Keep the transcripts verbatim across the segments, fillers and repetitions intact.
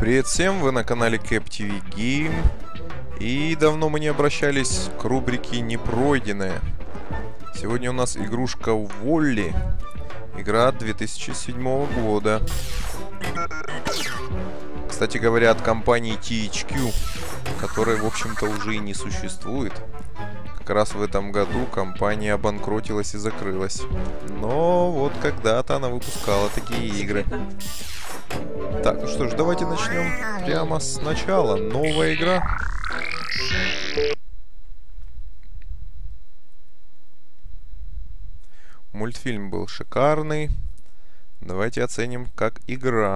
Привет всем, вы на канале CapTV Game. И давно мы не обращались к рубрике «Непройденное». Сегодня у нас игрушка Волли. Игра две тысячи седьмого года. Кстати говоря, от компании ти эйч кью, которая, в общем-то, уже и не существует. Как раз в этом году компания обанкротилась и закрылась. Но вот когда-то она выпускала такие игры. Так, ну что ж, давайте начнем прямо с начала. Новая игра. Мультфильм был шикарный. Давайте оценим как игра.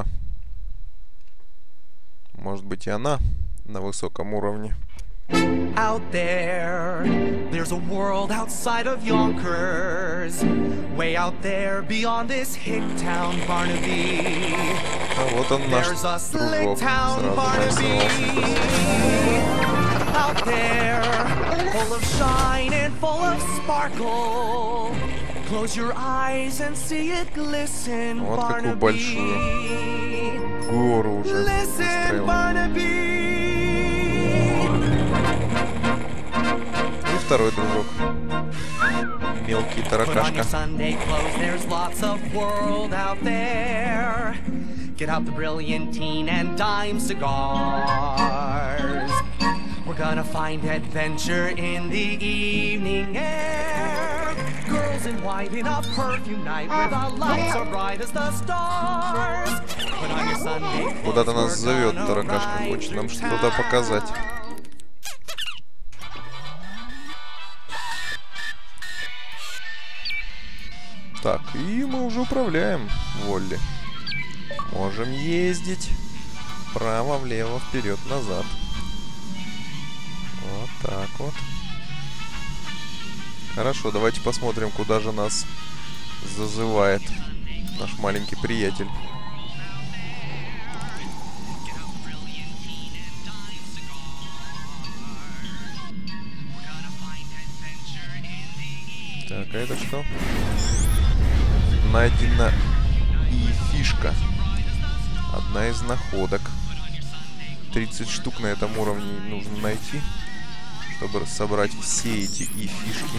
Может быть, и она на высоком уровне. Out there, there's a world outside of Yonkers. Way out there, beyond this hick town, Barnaby. А вот он наш There's a дружок. slick town, Сразу Barnaby. нарисовался. Out there, full of shine and full of sparkle. Close your eyes and see it glisten, Вот какую Barnaby. большую гору уже Listen, построил. Barnaby. И второй дружок. Мелкий Put on your таракашка. Sunday clothes, there's lots of world out there. Get out the brilliantine and dime cigars. We're gonna find adventure in the evening air. Girls in white in a perfume night where the lights are bright as the stars. Put on your Sunday clothes, Куда-то нас we're зовет gonna таракашка, ride хочет нам through что-то показать. town. Так, и мы уже управляем Волли. Можем ездить вправо, влево, вперед, назад. Вот так вот. Хорошо, давайте посмотрим, куда же нас зазывает наш маленький приятель. Так, а это что? Найдена и фишка. Одна из находок. тридцать штук на этом уровне нужно найти, чтобы собрать все эти и фишки.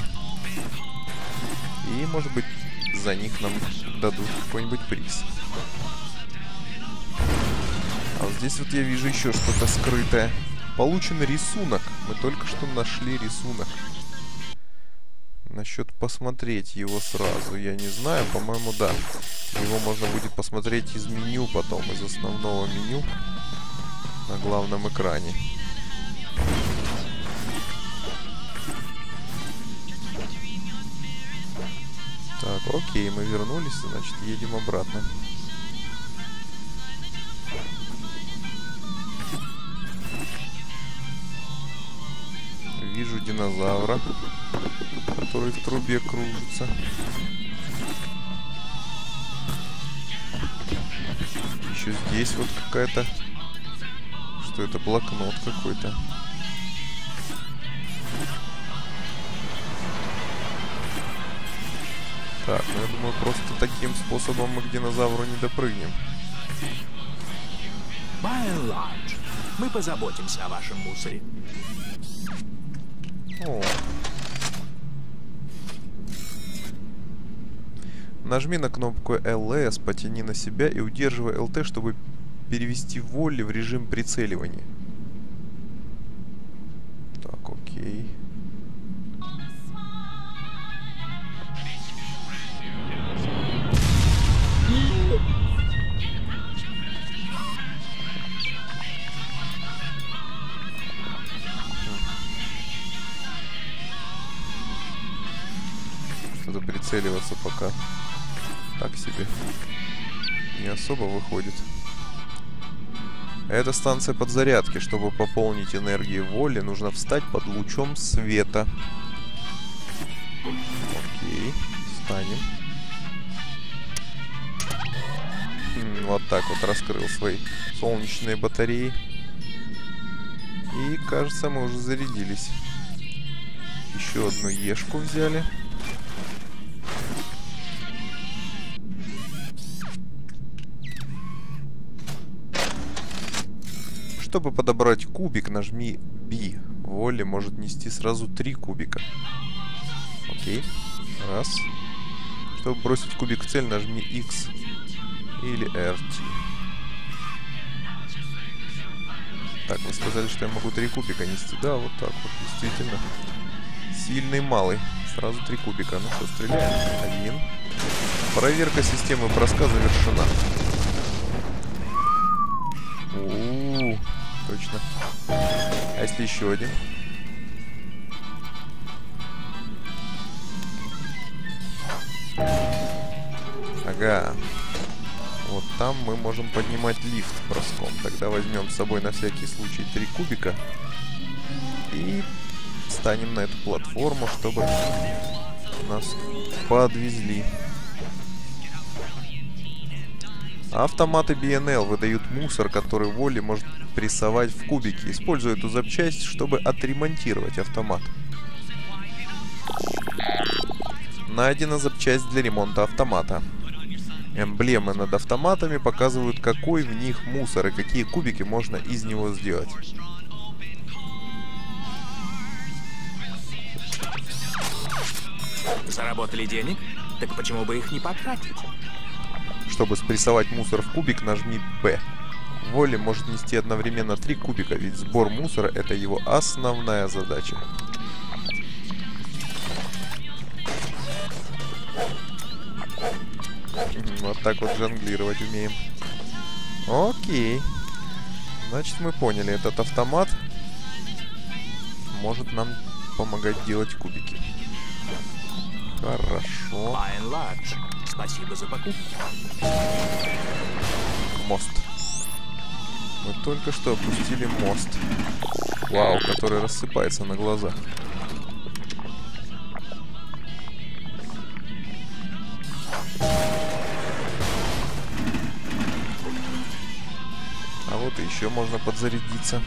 И, может быть, за них нам дадут какой-нибудь приз. А вот здесь вот я вижу еще что-то скрытое. Получен рисунок. Мы только что нашли рисунок. Насчет посмотреть его сразу, я не знаю, по-моему, да. Его можно будет посмотреть из меню потом, из основного меню на главном экране. Так, окей, мы вернулись, значит, едем обратно. Вижу динозавра, который в трубе кружится. Еще здесь вот какая-то... Что это? Блокнот какой-то. Так, ну я думаю, просто таким способом мы к динозавру не допрыгнем. By and large, мы позаботимся о вашем мусоре. О. Нажми на кнопку эл эс, потяни на себя и удерживай эл тэ, чтобы перевести Волли в режим прицеливания. Так, окей. Что-то прицеливаться пока так себе не особо выходит. Это станция подзарядки. Чтобы пополнить энергию Волли, нужно встать под лучом света. Окей, встанем. М, вот так вот раскрыл свои солнечные батареи. И кажется, мы уже зарядились. Еще одну ешку взяли. Чтобы подобрать кубик, нажми B. Воли может нести сразу три кубика. Окей. Раз. Чтобы бросить кубик в цель, нажми X или R T. Так, вы сказали, что я могу три кубика нести. Да, вот так вот, действительно. Сильный малый. Сразу три кубика. Ну что, стреляем. Один. Проверка системы броска завершена. У-у-у, точно. А если еще один? Ага. Вот там мы можем поднимать лифт броском. Тогда возьмем с собой на всякий случай три кубика. И встанем на эту платформу, чтобы нас подвезли. Автоматы би эн эл выдают мусор, который Волли может прессовать в кубики. Используя эту запчасть, чтобы отремонтировать автомат. Найдена запчасть для ремонта автомата. Эмблемы над автоматами показывают, какой в них мусор и какие кубики можно из него сделать. Заработали денег? Так почему бы их не потратить? Чтобы спрессовать мусор в кубик, нажми P. Волли может нести одновременно три кубика, ведь сбор мусора — это его основная задача. Вот так вот жонглировать умеем. Окей. Значит, мы поняли, этот автомат может нам помогать делать кубики. Хорошо. Buy and large. Спасибо за покупку. Мост. Мы только что опустили мост. Вау, который рассыпается на глазах. А вот и еще можно подзарядиться.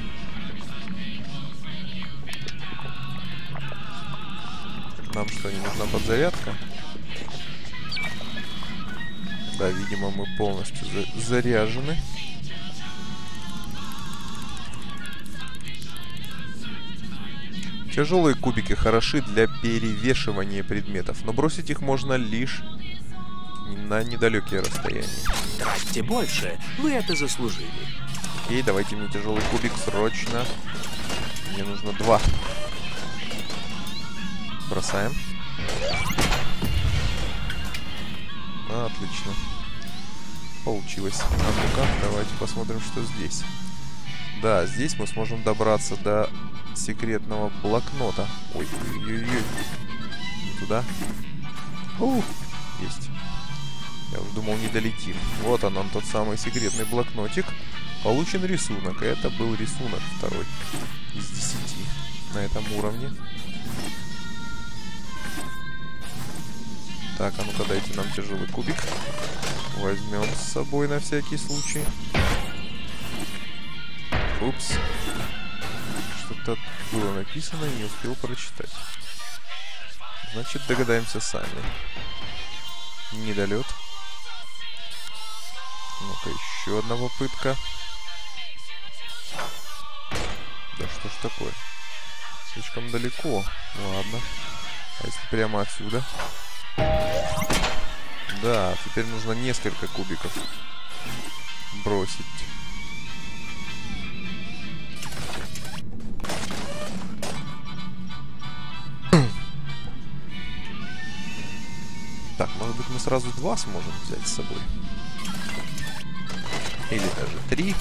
Нам что, не нужна подзарядка? Да, видимо, мы полностью за заряжены. Тяжелые кубики хороши для перевешивания предметов, но бросить их можно лишь на недалекие расстояния. Тратьте больше, вы это заслужили. Окей, давайте мне тяжелый кубик срочно. Мне нужно два. Бросаем. А, отлично. Получилось. А ну-ка, давайте посмотрим, что здесь. Да, здесь мы сможем добраться до секретного блокнота. Ой-ой-ой. Не туда. Ух, есть. Я уже думал, не долетим. Вот он, он, тот самый секретный блокнотик. Получен рисунок. Это был рисунок второй из десяти на этом уровне. Так, а ну-ка дайте нам тяжелый кубик. Возьмем с собой на всякий случай. Упс. Что-то было написано и не успел прочитать. Значит, догадаемся сами. Недолет. Ну-ка, еще одна попытка. Да что ж такое? Слишком далеко. Ладно. А если прямо отсюда? Да, теперь нужно несколько кубиков бросить. Так, может быть, мы сразу два сможем взять с собой. Или даже три.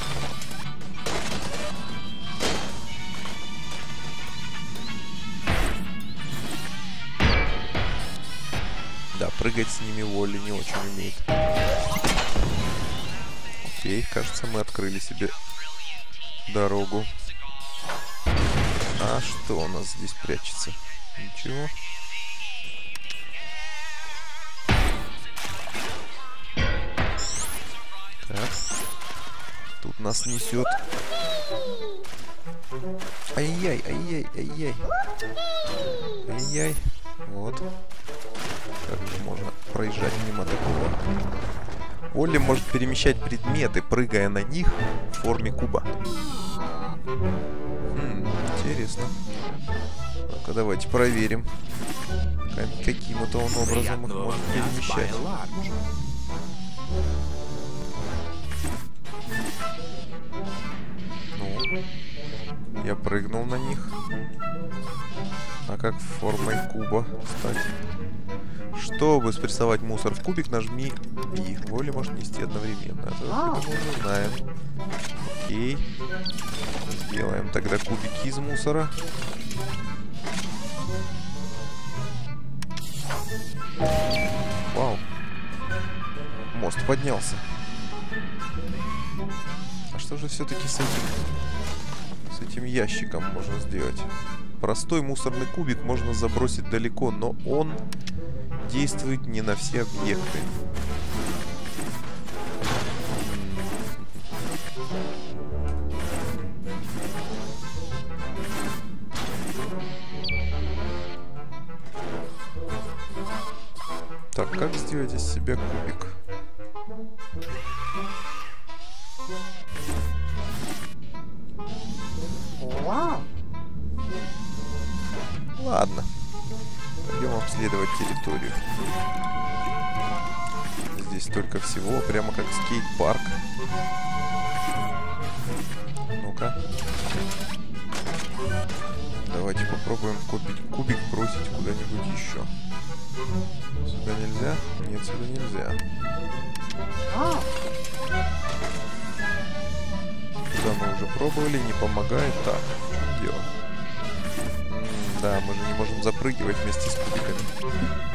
Да, прыгать с ними Волли не очень умеет. Окей, кажется, мы открыли себе дорогу. А что у нас здесь прячется? Ничего. Так. Тут нас несет. Ай-яй, ай-яй, ай-яй. Ай-яй. Вот. Как же можно проезжать мимо такого? Олли может перемещать предметы, прыгая на них в форме куба. Хм, интересно. Ну-ка, давайте проверим. Каким-то он образом их может перемещать. Ну, я прыгнул на них. А как формой куба стать? Чтобы спрессовать мусор в кубик, нажми B. Воля может нести одновременно. Это мы уже знаем. Окей. Сделаем тогда кубики из мусора. Вау. Мост поднялся. А что же все-таки с этим, с этим ящиком можно сделать? Простой мусорный кубик можно забросить далеко, но он действует не на все объекты. Так, как сделать из себя кубик? Ладно. Пойдем обследовать территорию. Здесь столько всего, прямо как скейт-парк. Ну-ка. Давайте попробуем купить кубик, бросить куда-нибудь еще. Сюда нельзя? Нет, сюда нельзя. Сюда мы уже пробовали, не помогает. Так, в чем дело? Да, мы же не можем запрыгивать вместе с кубиками.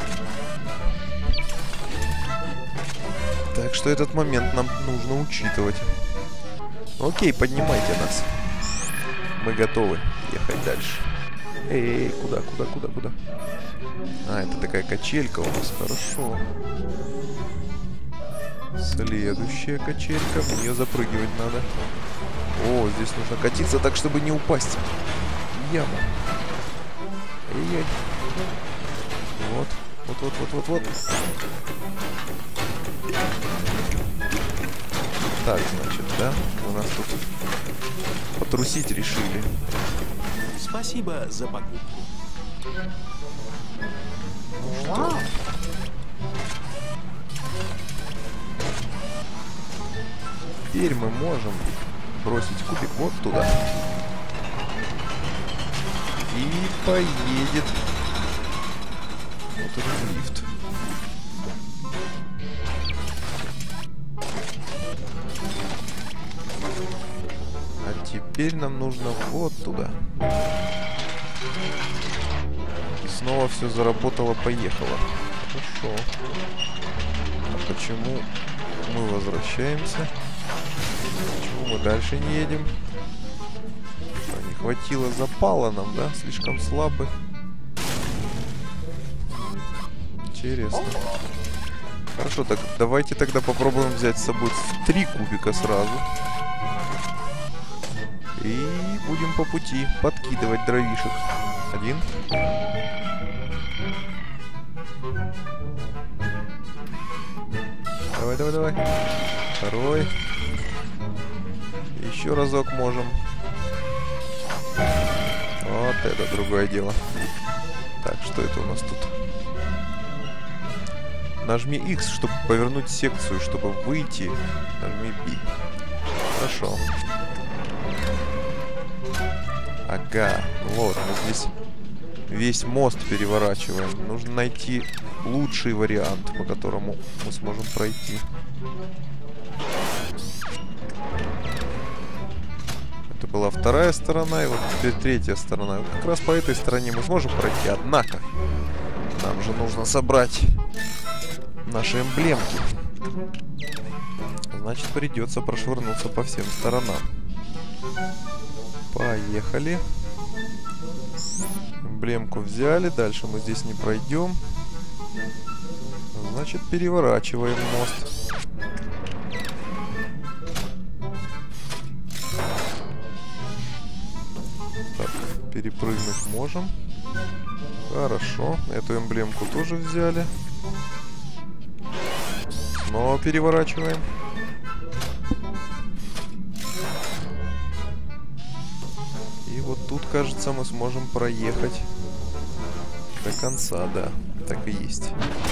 Так что этот момент нам нужно учитывать. Окей, поднимайте нас. Мы готовы ехать дальше. Эй, эй, куда, куда, куда, куда? А, это такая качелька у нас, хорошо. Следующая качелька, в нее запрыгивать надо. О, здесь нужно катиться так, чтобы не упасть. Яма. Ай-яй. Вот, вот, вот, вот, вот, вот. Так, значит, да? У нас тут потрусить решили. Спасибо за покупку. Ну что? Теперь мы можем бросить кубик вот туда. И поедет вот этот лифт. А теперь нам нужно вот туда. И снова все заработало, поехало. Хорошо. А почему мы возвращаемся? Почему мы дальше не едем? Не хватило запала нам, да? Слишком слабый. Интересно. Хорошо, так давайте тогда попробуем взять с собой три кубика сразу. И будем по пути подкидывать дровишек. Один. Давай, давай, давай. Второй. Еще разок можем. Вот это другое дело. Так, что это у нас тут? Нажми X, чтобы повернуть секцию, чтобы выйти. Нажми B. Хорошо. Ага, вот, мы здесь весь мост переворачиваем. Нужно найти лучший вариант, по которому мы сможем пройти. Это была вторая сторона, и вот теперь третья сторона. Вот как раз по этой стороне мы сможем пройти, однако нам же нужно собрать наши эмблемки. Значит, придется прошвырнуться по всем сторонам. Поехали. Эмблемку взяли. Дальше мы здесь не пройдем. Значит, переворачиваем мост. Так, перепрыгнуть можем. Хорошо. Эту эмблемку тоже взяли. Но переворачиваем. И вот тут, кажется, мы сможем проехать до конца, да. Так и есть.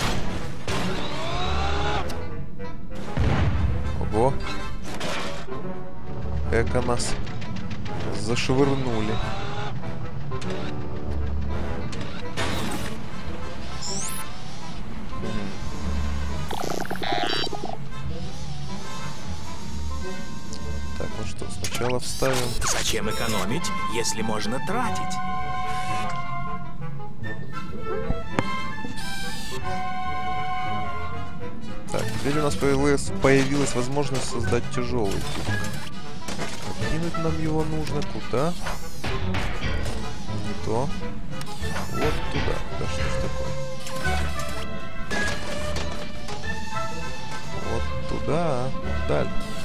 Ого. Эко нас зашвырнули. Так, ну что, сначала вставим. Зачем экономить, если можно тратить? Так, теперь у нас появилась, появилась возможность создать тяжелый тюк. Кинуть нам его нужно куда? Не то. Вот туда. Да что ж такое? Вот туда. Даль.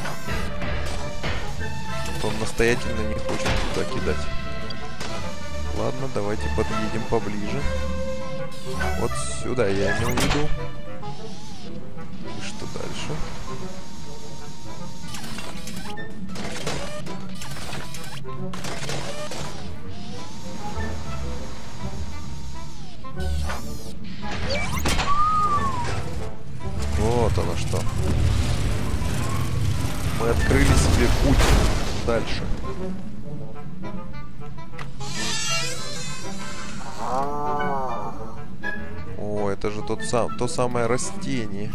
Он настоятельно не хочет туда кидать. Ладно, давайте подъедем поближе. Вот сюда я имел в виду. И что дальше? Вот оно что. Мы открыли себе путь дальше. О, это же тот сам, то самое растение.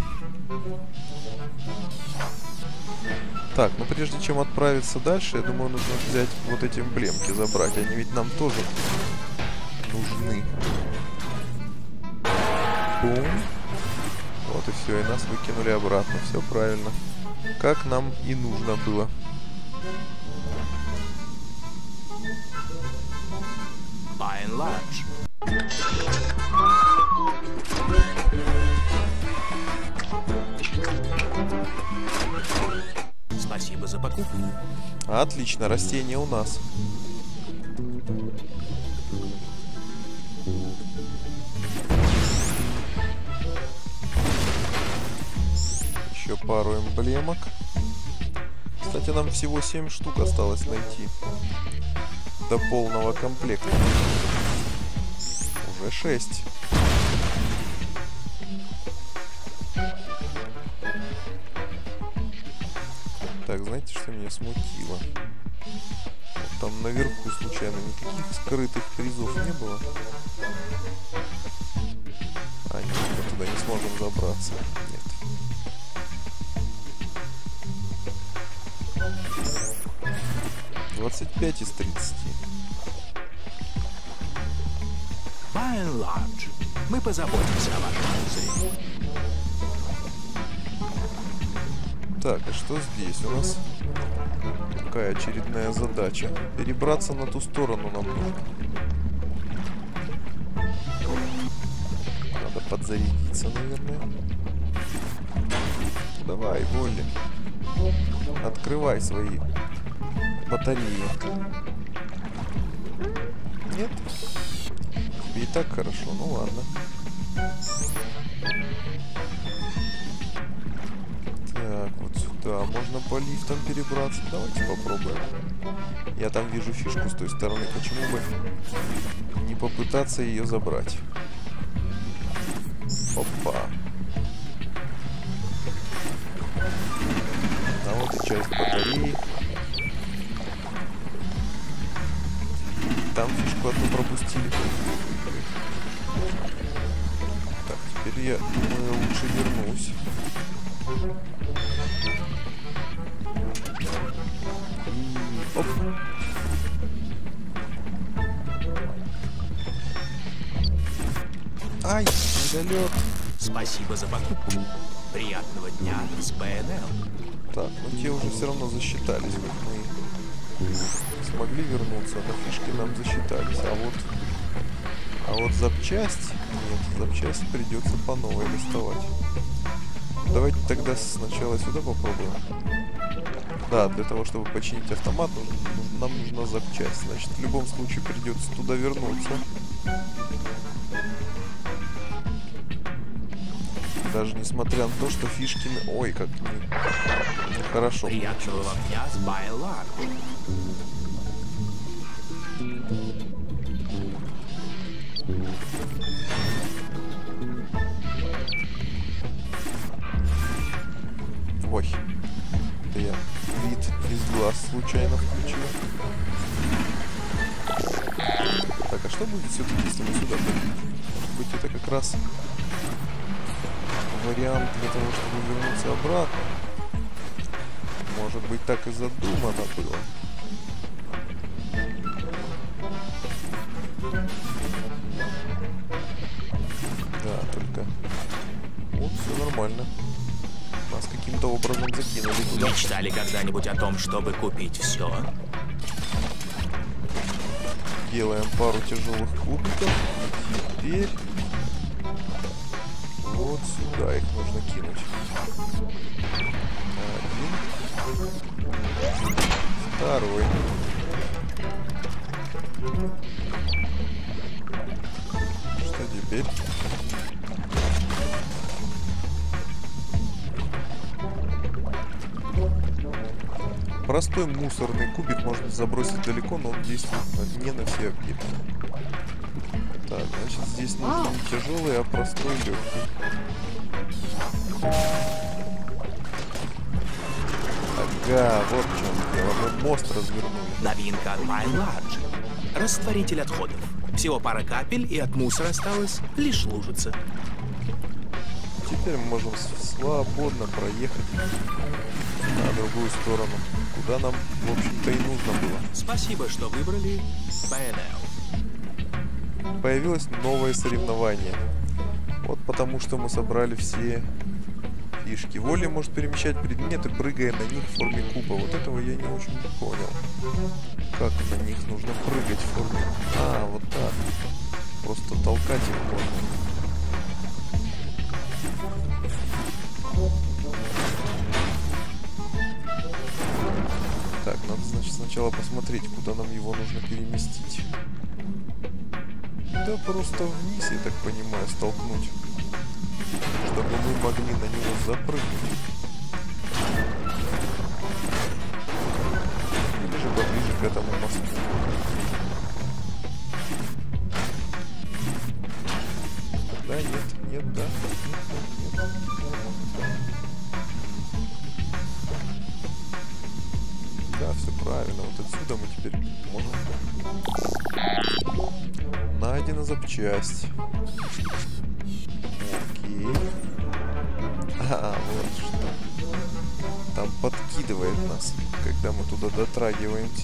Так, ну прежде чем отправиться дальше, я думаю, нужно взять вот эти эмблемки, забрать. Они ведь нам тоже нужны. Бум. Вот и все, и нас выкинули обратно. Все правильно. Как нам и нужно было. By and large. Спасибо за покупку. Отлично, растение у нас. Еще пару эмблемок. Кстати, нам всего семь штук осталось найти до полного комплекта. Уже шесть. Так, знаете, что меня смутило? Вот там наверху случайно никаких скрытых призов не было? А, нет, мы туда не сможем забраться. Нет. двадцать пять из тридцати. By and large. Мы позаботимся о вашем музее. Так, и что здесь у нас? Какая очередная задача? Перебраться на ту сторону нам нужно. Надо подзарядиться, наверное. Давай, Волли. Открывай свои батареи. Нет? Тебе и так хорошо, ну ладно. Так, вот сюда. Можно по лифтам перебраться. Давайте попробуем. Я там вижу фишку с той стороны. Почему бы не попытаться ее забрать? Опа. А вот и часть батареи. Там фишку одну пропустили. Так, теперь я думаю, лучше вернусь. И... Оп. Ай, недолет. Спасибо за покупку. Приятного дня с бэ эн эл. Так, ну те уже все равно засчитались. Вот мы смогли вернуться, но фишки нам засчитались. А вот, а вот запчасть, нет, запчасть придется по новой доставать. Давайте тогда сначала сюда попробуем. Да, для того, чтобы починить автомат, нужно, нам нужна запчасть. Значит, в любом случае придется туда вернуться. Даже несмотря на то, что фишки... Ой, как не... нехорошо. Приятного вам дня с By and Large. Ой, это я вид из глаз случайно включил. Так, а что будет все-таки, если мы сюда пойдем? Может быть, это как раз вариант для того, чтобы вернуться обратно? Может быть, так и задумано было. Да, только... Вот, все нормально. Нас каким-то образом закинули туда. Мечтали когда-нибудь о том, чтобы купить все? Делаем пару тяжелых кубиков. И теперь вот сюда их нужно кинуть. Один. Второй. Что теперь? Простой мусорный кубик можно забросить далеко, но он действует не на все объекты. Так, значит, здесь нужен не тяжелый, а простой легкий. Ага, вот в чем дело. Мы мост развернули. Новинка от By and Large. Растворитель отходов. Всего пара капель, и от мусора осталось лишь лужица. Теперь мы можем свободно проехать на другую сторону, куда нам, в общем-то, и нужно было. Спасибо, что выбрали би эн эл. Появилось новое соревнование. Вот потому, что мы собрали все фишки. Воля может перемещать предметы, прыгая на них в форме куба. Вот этого я не очень понял. Как на них нужно прыгать в форме... А, вот так. Просто толкать их можно. Так, надо, значит, сначала посмотреть, куда нам его нужно переместить. Да просто вниз, я так понимаю, столкнуть. Чтобы мы могли на него запрыгнуть. Или же поближе к этому мосту. Да, нет, нет, да. Нет, нет, нет. Да, все правильно. Вот отсюда мы теперь можем... Найдена запчасть. Окей. А, вот что. Там подкидывает нас, когда мы туда дотрагиваемся.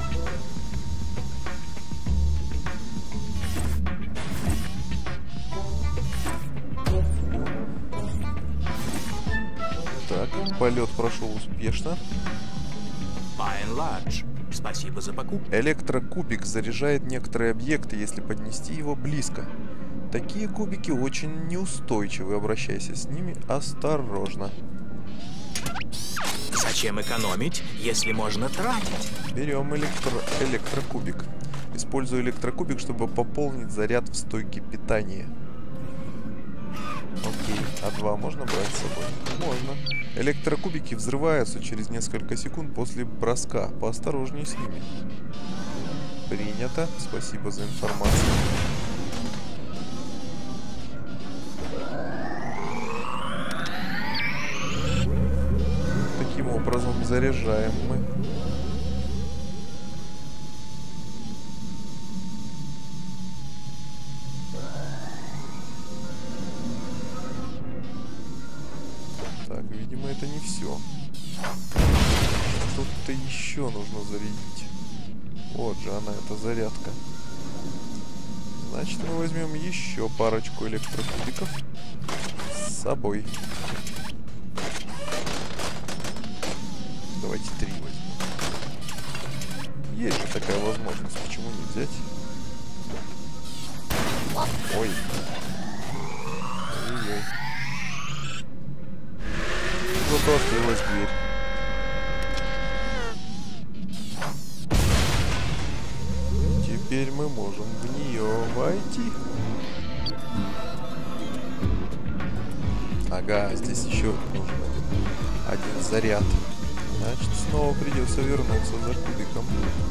Так, полет прошел успешно. By and Large. Спасибо за покупку. Электрокубик заряжает некоторые объекты, если поднести его близко. Такие кубики очень неустойчивы, обращайся с ними осторожно. Зачем экономить, если можно тратить? Берем электро... электрокубик. Использую электрокубик, чтобы пополнить заряд в стойке питания. Окей, а два можно брать с собой? Можно. Электрокубики взрываются через несколько секунд после броска. Поосторожнее с ними. Принято. Спасибо за информацию. Таким образом заряжаем мы. Так, видимо, это не все. Что-то еще нужно зарядить. Вот же она, эта зарядка. Значит, мы возьмем еще парочку электрокубиков с собой. Давайте три возьмем. Есть же такая возможность, почему не взять? Ой. Ой-ой. Зато открылась дверь. Теперь мы можем в нее войти. Ага, здесь еще нужен один заряд. Значит, снова придется вернуться за кубиком.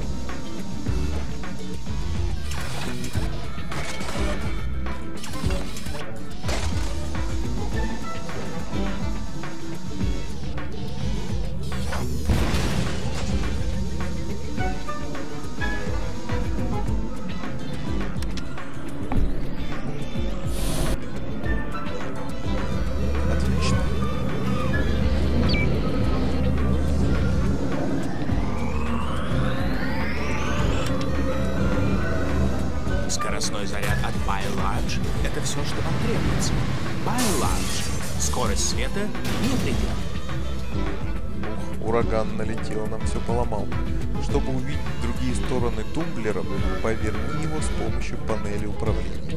Скоростной заряд от Bilarge — это все, что вам требуется. Bilarge. Скорость света не предел. Ух, ураган налетел, нам все поломал. Чтобы увидеть другие стороны тумблера, поверни его с помощью панели управления.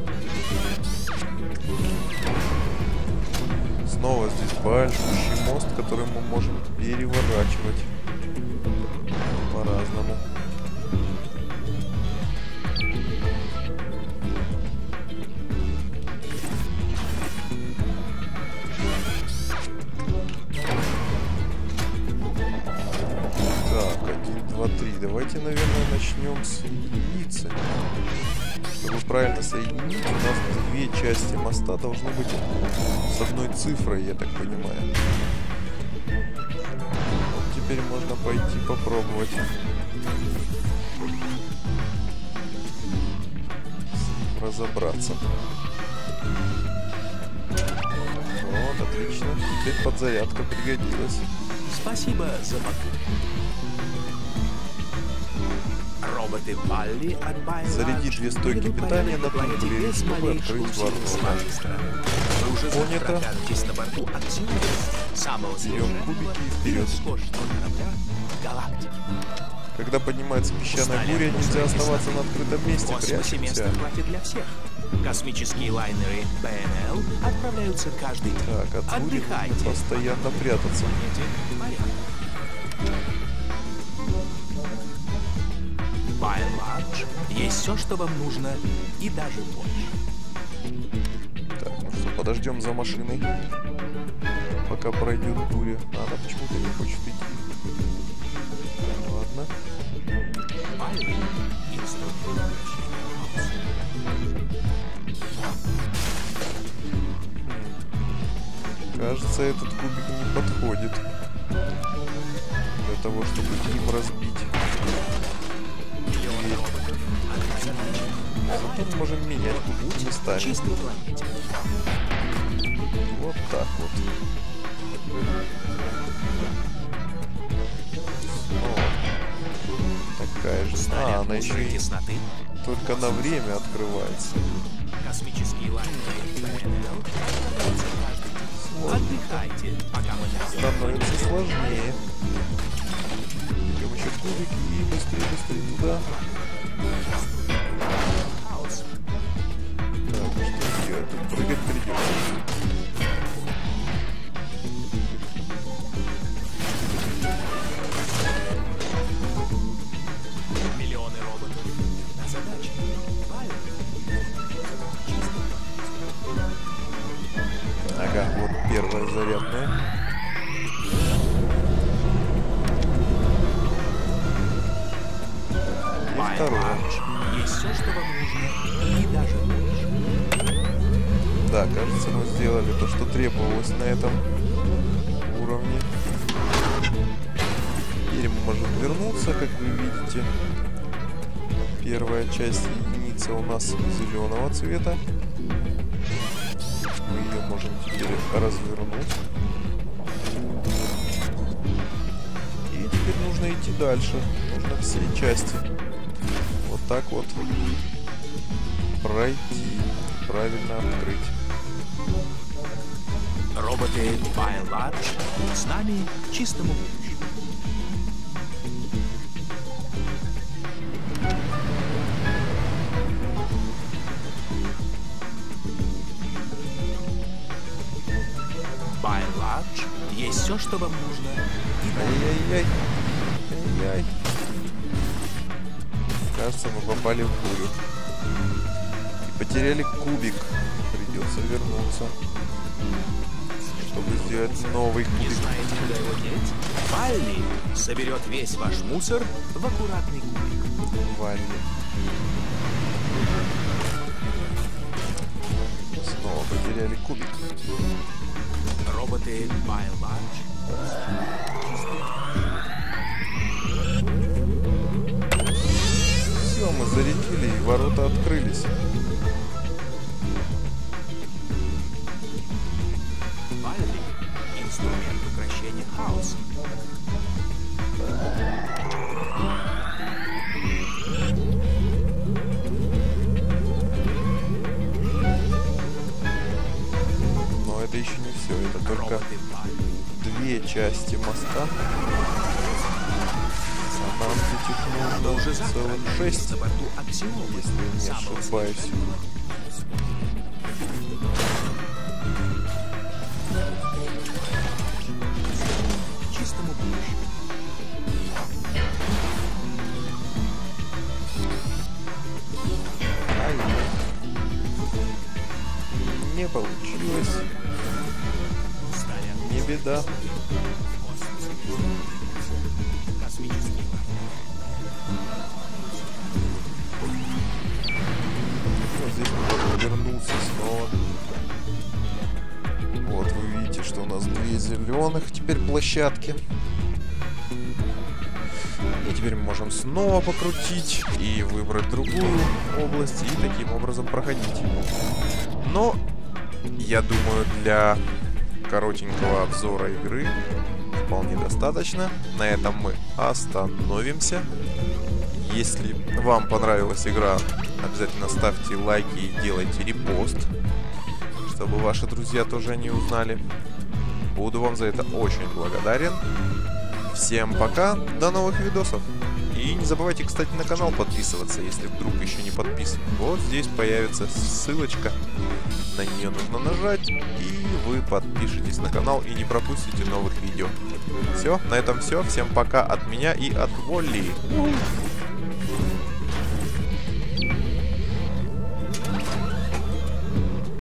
Снова здесь большущий мост, который мы можем переворачивать по-разному. Давайте, наверное, начнем с единицы. Чтобы правильно соединить, у нас две части моста должны быть с одной цифрой, я так понимаю. Вот теперь можно пойти попробовать разобраться. Вот, отлично. Теперь подзарядка пригодилась. Спасибо за покупку. Роботы Валли от Bilarge Заряди две стойки питания на тумблере, чтобы открыть ворота. Вы уже Понято. окажетесь на борту отсюда, самого Берем кубики и вперед. корабля галактики. Когда поднимается песчаная буря, нельзя оставаться на открытом месте, В космосе места прячемся. хватит для всех. Космические лайнеры би эн эл отправляются каждый день. Так, от бури нужно Отдыхайте. постоянно прятаться. Bilarge. Есть все, что вам нужно, и даже больше. Так, ну что, подождем за машиной, пока пройдет буря. А она почему-то не хочет идти. Ладно. Bilarge. Инструмент. Кажется, этот кубик не подходит для того, чтобы им разбить. Зато мы можем менять кубики местами. Чистой планете. Вот так вот. О, такая же. А, она еще и тесноты. только на время открывается. Космические лайнеры би эн эл отправляются каждый день. Сложно. Отдыхайте, пока мы не Становится сложнее. Берем еще кубики и быстрее, быстрее туда. хаос. Так, что делать? Тут прыгать придется. Миллионы роботов на задаче. Ага, вот первая зарядная. И вторая. Bilarge. Есть все, что вам нужно, и даже больше. Да, кажется, мы сделали то, что требовалось на этом уровне. Теперь мы можем вернуться, как вы видите. Первая часть единицы у нас зеленого цвета. Мы ее можем теперь развернуть. И теперь нужно идти дальше. Нужно все части вот так вот пройти, правильно открыть. Роботы Bilarge с нами к чистому будущему. Bilarge. Есть все, что вам нужно, и даже Ай-яй-яй. Ай-яй. Кажется, мы попали в бурю. И потеряли кубик. Придется вернуться. чтобы сделать новый Не кубик. знаете, куда его деть? Валли соберет весь ваш мусор в аккуратный кубик. Валли. Снова потеряли кубик. Роботы BioLarge. Все, мы зарядили, и ворота открылись. Валли — инструмент укрощения хаоса. Но это еще не все, это только Роботы Валли. две части моста. А нам этих Но уже нужно завтра целых шесть, на борту Аксиомы, если не самого ошибаюсь. свежего. Чистому будущему. Ай. Не получилось. Стали Не беда. космический. Вот здесь он вернулся снова. Вот вы видите, что у нас две зеленых теперь площадки. И теперь мы можем снова покрутить и выбрать другую область и таким образом проходить. Но я думаю, для коротенького обзора игры вполне достаточно. На этом мы остановимся. Если вам понравилась игра, обязательно ставьте лайки и делайте репост, чтобы ваши друзья тоже о ней узнали. Буду вам за это очень благодарен. Всем пока, до новых видосов. И не забывайте, кстати, на канал подписываться, если вдруг еще не подписан. Вот здесь появится ссылочка. На нее нужно нажать, и вы подпишитесь на канал и не пропустите новых видео. Все, на этом все. Всем пока от меня и от Волли.